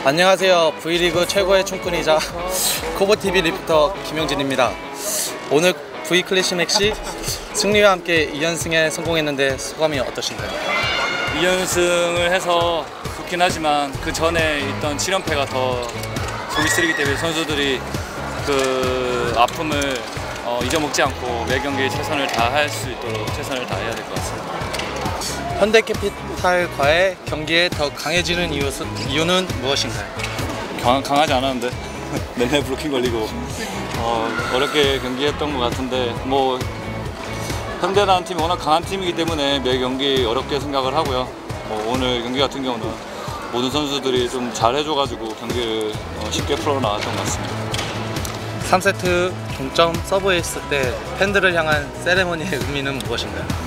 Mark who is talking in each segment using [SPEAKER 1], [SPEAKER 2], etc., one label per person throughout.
[SPEAKER 1] 안녕하세요. V리그 최고의 춤꾼이자 코보TV 리포터 김영진입니다. 오늘 V클래식 맥시 승리와 함께 2연승에 성공했는데 소감이 어떠신가요?
[SPEAKER 2] 2연승을 해서 좋긴 하지만 그 전에 있던 7연패가 더 속이 쓰리기 때문에 선수들이 그 아픔을 잊어먹지 않고 매 경기에 최선을 다할 수 있도록 최선을 다해야 될 것 같습니다.
[SPEAKER 1] 현대캐피탈과의 경기에 더 강해지는 이유는 무엇인가요?
[SPEAKER 2] 강하지 않았는데 맨날 블로킹 걸리고 어렵게 경기했던 것 같은데 뭐 현대라는 팀이 워낙 강한 팀이기 때문에 매 경기 어렵게 생각을 하고요. 오늘 경기 같은 경우는 모든 선수들이 좀 잘해줘가지고 경기를 쉽게 풀어나왔던 것 같습니다.
[SPEAKER 1] 3세트 동점 서브에 있을 때 팬들을 향한 세레머니의 의미는 무엇인가요?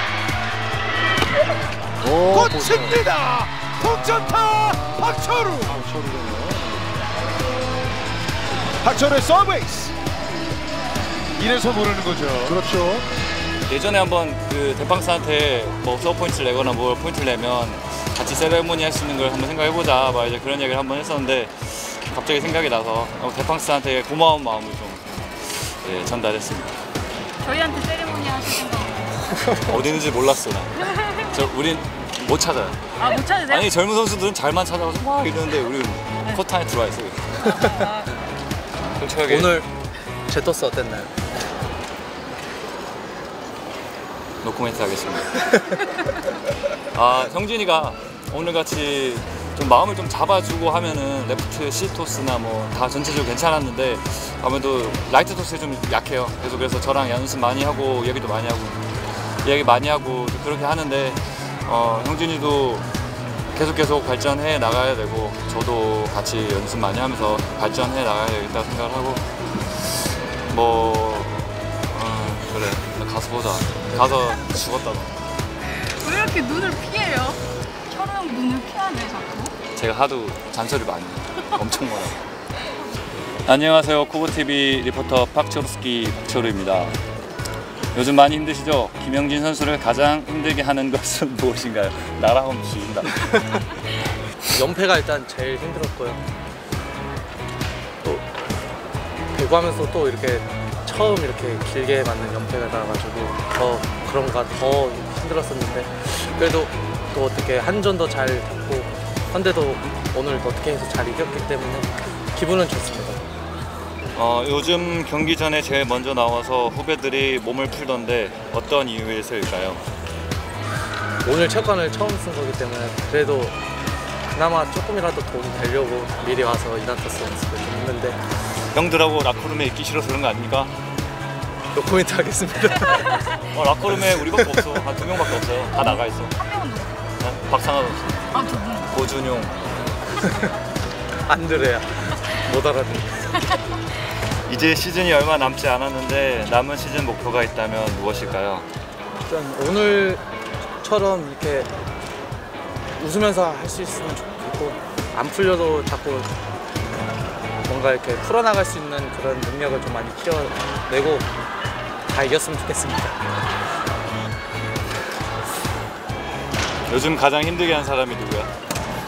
[SPEAKER 3] 꽂힙니다. 동점타 박철우. 박철우의 서브에이스. 이래서 모르는 거죠. 그렇죠.
[SPEAKER 2] 예전에 한번 그 대빵스한테 뭐 서브 포인트를 내거나 뭐 포인트를 내면 같이 세레모니 할 수 있는 걸 한번 생각해보자 막 이제 그런 얘기를 한번 했었는데 갑자기 생각이 나서 대빵스한테 고마운 마음을 좀 전달했습니다.
[SPEAKER 4] 저희한테 세레모니 하실 생각
[SPEAKER 2] 어디 있는지 몰랐어 나. 우린 못 찾아요.
[SPEAKER 4] 아, 못 찾으세요?
[SPEAKER 2] 아니 젊은 선수들은 잘만 찾아가서 막 이러는데 우리는 코트 안에 들어와 있어요. 솔직하게
[SPEAKER 1] 오늘 제토스 어땠나요?
[SPEAKER 2] 노코멘트 하겠습니다. 형진이가 오늘같이 좀 마음을 좀 잡아주고 하면은 레프트 C토스나 뭐 다 전체적으로 괜찮았는데 아무래도 라이트 토스에 좀 약해요. 그래서 저랑 연습 많이 하고 이야기 많이 하고 그렇게 하는데 형진이도 계속 발전해 나가야 되고 저도 같이 연습 많이 하면서 발전해 나가야 되겠다 생각을 하고 그래 가서 보자. 가서 죽었다 너.
[SPEAKER 4] 왜 이렇게 눈을 피해요? 철우 형 눈을 피하네 자꾸.
[SPEAKER 2] 제가 하도 잔소리 많이 엄청 많아요. 안녕하세요. 코보TV 리포터 박철우스키 박철우입니다. 요즘 많이 힘드시죠? 김영진 선수를 가장 힘들게 하는 것은 무엇인가요? 나랑 하면 죽인다.
[SPEAKER 1] 연패가 일단 제일 힘들었고요. 또 배구하면서 또 이렇게 처음 이렇게 길게 맞는 연패가 나가지고 더 그런가 더 힘들었었는데 그래도 또 어떻게 한전도 잘 잡고 현대도 오늘 어떻게 해서 잘 이겼기 때문에 기분은 좋습니다.
[SPEAKER 2] 요즘 경기 전에 제일 먼저 나와서 후배들이 몸을 풀던데 어떤 이유에서일까요?
[SPEAKER 1] 오늘 체육관을 처음 쓴 거기 때문에 그래도 그나마 조금이라도 도움이 되려고 미리 와서 이나토스 연습을 좀 했는데
[SPEAKER 2] 형들하고 라커룸에 있기 싫어서 그런 거 아닙니까?
[SPEAKER 1] 노코멘트 하겠습니다.
[SPEAKER 2] 라커룸에 우리밖에 없어. 한 2명밖에 없어요. 다 나가 있어.
[SPEAKER 4] 한 명은 누구?
[SPEAKER 2] 네? 박상환 선수,
[SPEAKER 4] 아, 두 분.
[SPEAKER 2] 고준용.
[SPEAKER 1] 안드레야 못 알아듣네.
[SPEAKER 2] 이제 시즌이 얼마 남지 않았는데 남은 시즌 목표가 있다면 무엇일까요?
[SPEAKER 1] 일단 오늘처럼 이렇게 웃으면서 할 수 있으면 좋겠고 안 풀려도 자꾸 뭔가 이렇게 풀어나갈 수 있는 그런 능력을 좀 많이 키워내고 다 이겼으면 좋겠습니다.
[SPEAKER 2] 요즘 가장 힘들게 한 사람이 누구야?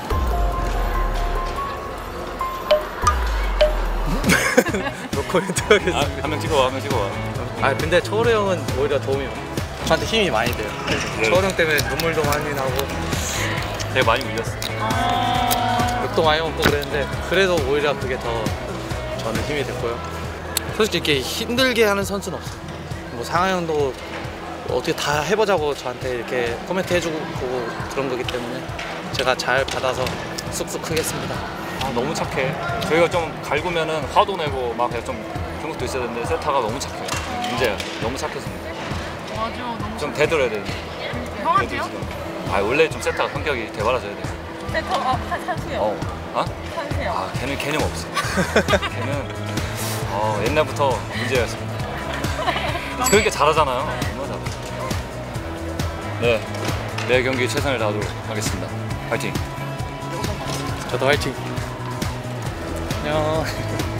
[SPEAKER 1] 노코멘트 하겠습니다.
[SPEAKER 2] 한 명 찍어와.
[SPEAKER 1] 근데 철우 형은 오히려 도움이 저한테 힘이 많이 돼요. 철우 형 때문에 눈물도 많이 나고
[SPEAKER 2] 되게 많이 울렸어.
[SPEAKER 1] 욕도 많이 먹고 그랬는데 그래도 오히려 그게 더 저는 힘이 됐고요. 솔직히 이렇게 힘들게 하는 선수는 없어요. 뭐 상하 형도 어떻게 다 해보자고 저한테 이렇게 코멘트 해주고 그런 거기 때문에 제가 잘 받아서 쑥쑥 크겠습니다.
[SPEAKER 2] 너무 착해. 저희가 좀 갈구면은 화도 내고 막 그냥 좀 그런 것도 있어야 되는데 세타가 너무 착해. 문제야. 너무 착해서
[SPEAKER 4] 맞아, 너무.
[SPEAKER 2] 좀 대들어야 되는데.
[SPEAKER 4] 형한테요?
[SPEAKER 2] 원래 좀 세타가 성격이 대바라져야 돼.
[SPEAKER 4] 세터, 산수요. 산수요.
[SPEAKER 2] 걔는 개념 없어. 걔는 옛날부터 문제였습니다. 그렇게 잘하잖아요. 얼마나 잘해. 네, 매 경기 최선을 다하도록 하겠습니다. 파이팅.
[SPEAKER 1] 저도 화이팅. 안녕.